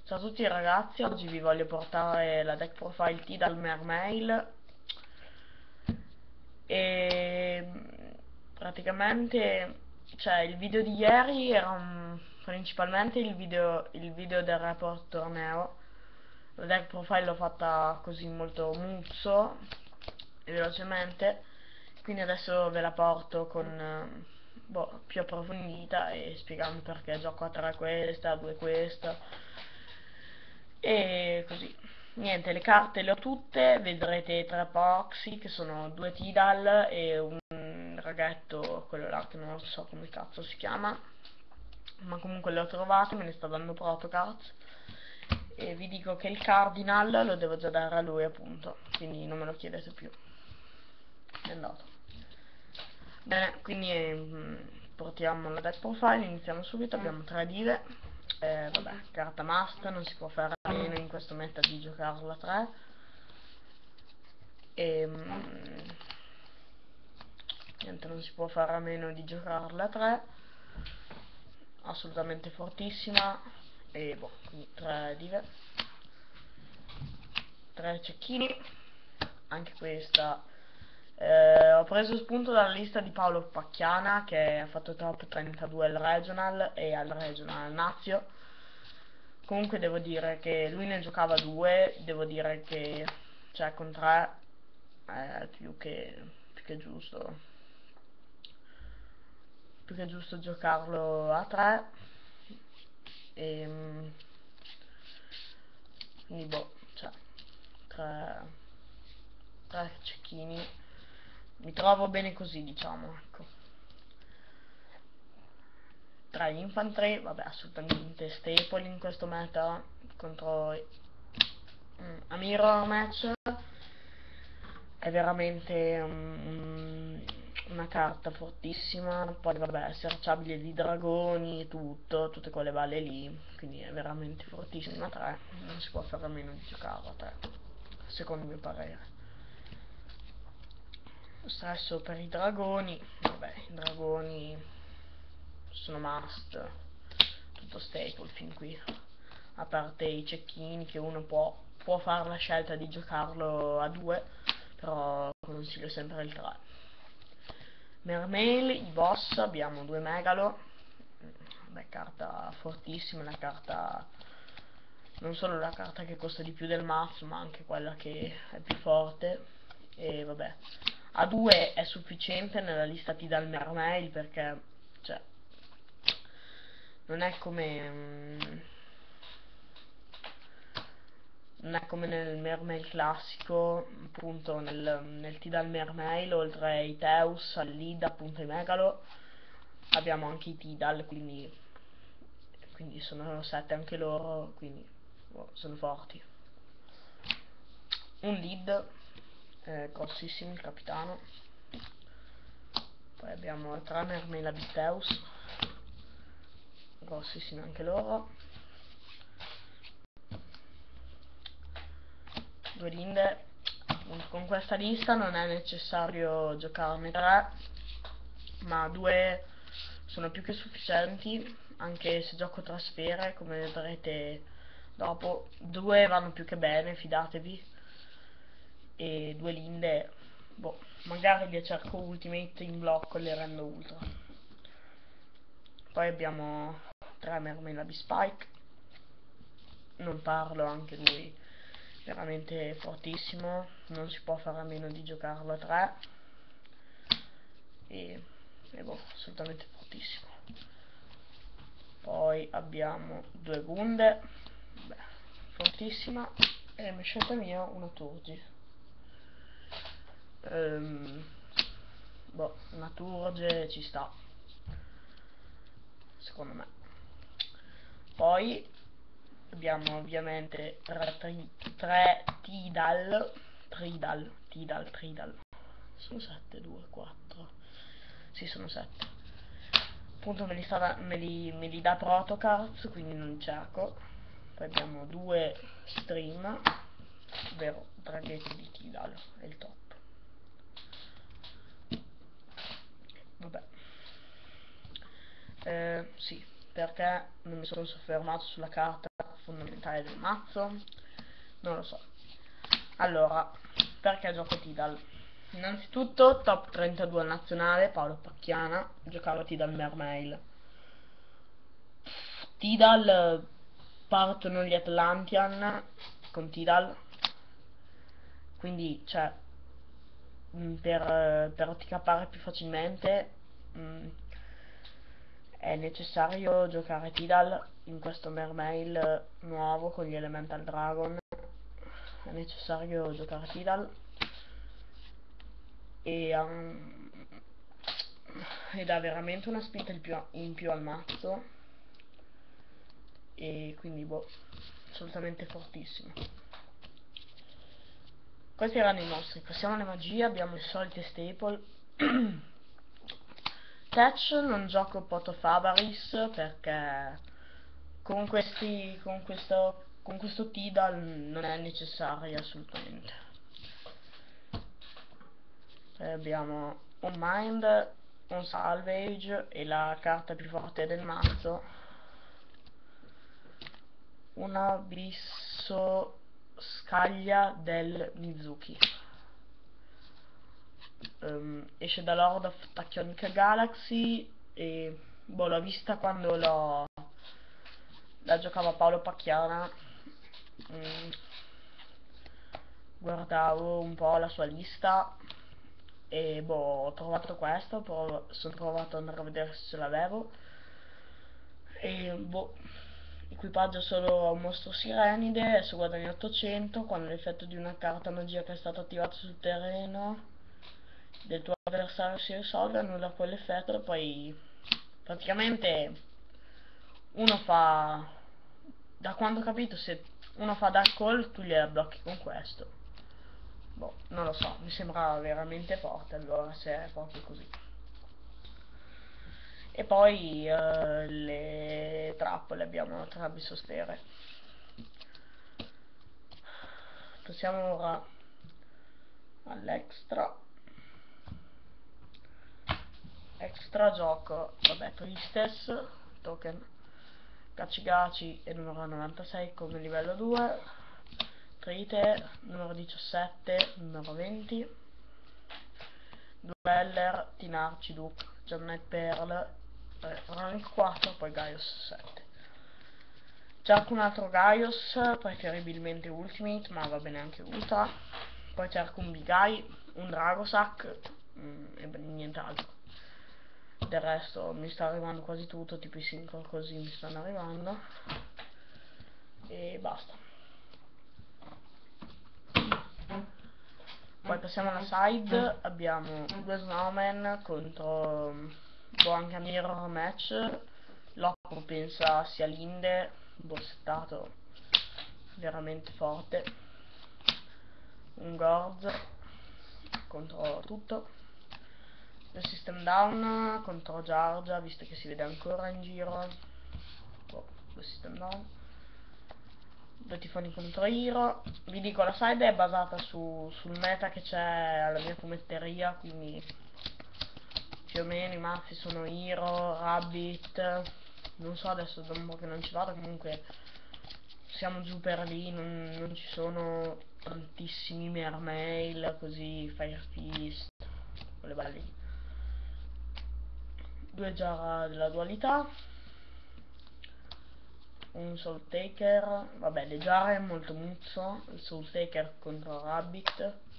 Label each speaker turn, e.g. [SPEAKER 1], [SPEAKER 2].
[SPEAKER 1] Ciao a tutti ragazzi, oggi vi voglio portare la deck profile Tidal Mermail e praticamente il video di ieri era principalmente il video del report torneo. La deck profile l'ho fatta così molto muzzo e velocemente, quindi adesso ve la porto con più approfondita e spiegando perché gioco a 3 questa, a 2 questa e così. Niente, le carte le ho tutte, vedrete 3 proxy che sono 2 Tidal e un raghetto, quello là che non so come cazzo si chiama, ma comunque le ho trovate, me ne sta dando Protocards e vi dico che il Cardinal lo devo già dare a lui appunto, quindi non me lo chiedete più, è andato. Bene, quindi portiamo la deck profile, iniziamo subito, abbiamo 3 dive, vabbè, carta must, non si può fare a meno in questo meta di giocarla 3, e niente, non si può fare a meno di giocarla 3, assolutamente fortissima, e boh, quindi 3 dive, 3 cecchini, anche questa. Ho preso spunto dalla lista di Paolo Pacchiana che ha fatto top 32 al regional e al regional Nazio. Comunque devo dire che lui ne giocava 2, devo dire che con 3 è più che giusto giocarlo a 3 e quindi boh, 3 cecchini mi trovo bene così, diciamo, ecco. 3 infantry, vabbè, assolutamente staple in questo meta contro a mirror match. È veramente una carta fortissima, poi vabbè, searchabile di dragoni e tutto, tutte quelle balle lì, quindi è veramente fortissima 3, non si può fare a meno di giocarla a 3, secondo il mio parere. Stesso per i dragoni, vabbè, i dragoni sono must, tutto staple fin qui, a parte i cecchini che uno può fare la scelta di giocarlo a 2, però consiglio sempre il 3. Mermail, i boss, abbiamo 2 megalo, beh, carta fortissima, la carta, non solo la carta che costa di più del mazzo, ma anche quella che è più forte, e vabbè, a 2 è sufficiente nella lista Tidal Mermail perché, non è come nel Mermail classico, appunto nel Tidal Mermail, oltre ai Teus, al Lead, appunto ai Megalo, abbiamo anche i Tidal, quindi sono 7 anche loro, quindi sono forti. Un Lead, grossissimo il capitano, poi abbiamo 3 Mermail Abiteus, grossissimi anche loro, 2 linde. Con questa lista non è necessario giocarne 3, ma 2 sono più che sufficienti, anche se gioco trasfere, come vedrete dopo. 2 vanno più che bene, fidatevi, e 2 linde, boh, magari le cerco ultimate in blocco e le rendo ultra. Poi abbiamo 3 Mermail Spike, non parlo, anche lui veramente fortissimo, non si può fare a meno di giocarlo a 3 e boh, assolutamente fortissimo. Poi abbiamo 2 Gunde, beh, fortissima, e mi scelta mia una Turgi. Boh, una Turge ci sta, secondo me. Poi abbiamo ovviamente 3 Tidal, sono 7, 2, 4, sì, sono 7, appunto me li dà Protocards, quindi non cerco. Poi abbiamo 2 Stream, ovvero draghetti di Tidal, è il top. Vabbè, sì, perché non mi sono soffermato sulla carta fondamentale del mazzo, non lo so. Allora, perché gioco Tidal? Innanzitutto top 32 nazionale, Paolo Pacchiana, giocava Tidal Mermail. Tidal, partono gli Atlantean con Tidal, quindi cioè per otticappare più facilmente è necessario giocare Tidal in questo Mermail nuovo con gli Elemental Dragon. È necessario giocare Tidal ed ha veramente una spinta in più al mazzo, e quindi boh, assolutamente fortissimo. Questi erano i nostri. Passiamo alle magie. Abbiamo i soliti staple. Thatch non gioco Pot of Avarice perché con questo Tidal non è necessario assolutamente. Abbiamo un Mind, un Salvage e la carta più forte del mazzo, un abisso scaglia del Mizuki. Esce da Lord of Tachyonica Galaxy e boh, l'ho vista quando la giocava Paolo Pacchiana. Guardavo un po' la sua lista e boh, ho trovato questo, sono provato ad andare a vedere se ce l'avevo e boh, equipaggio solo a un mostro sirenide, adesso guadagno 800 quando l'effetto di una carta magia che è stata attivata sul terreno del tuo avversario si risolve, annulla quell'effetto e poi praticamente uno fa, da quanto ho capito, se uno fa Dark Call tu gliela blocchi con questo. Boh, non lo so, mi sembra veramente forte allora se è proprio così. E poi le trappole, abbiamo 3 abissosfere. Passiamo ora all'extra. Extra gioco, vabbè, Tristess, token Gachi e numero 96 come livello 2, Trite, numero 17, numero 20, Dueller, Tinar, Ciduk, Jonet Pearl, rank 4, poi Gaius 7. Cerco un altro Gaius, preferibilmente Ultimate, ma va bene anche Ultra. Poi cerco un Bigai, un Dragosack e nient'altro. Del resto mi sta arrivando quasi tutto, tipo i synchro così mi stanno arrivando. E basta. Poi passiamo alla side, abbiamo 2 Snowman contro anche a Mirror Match. L'Oppo pensa sia Linde, bossettato veramente forte. Un Gorz contro tutto. Il System Down contro Giargia, visto che si vede ancora in giro. Il System Down. 2 tifoni contro Hero. Vi dico, la side è basata sul meta che c'è alla mia fumetteria, quindi più o meno i mazzi sono Hero, Rabbit, non so adesso da un po' che non ci vado, comunque siamo giù per lì, non ci sono tantissimi Mermail, così Fire Fist, quelle belle lì. 2 Jara della dualità, un Soul Taker, vabbè le Jara è molto muzzo, il Soul Taker contro Rabbit,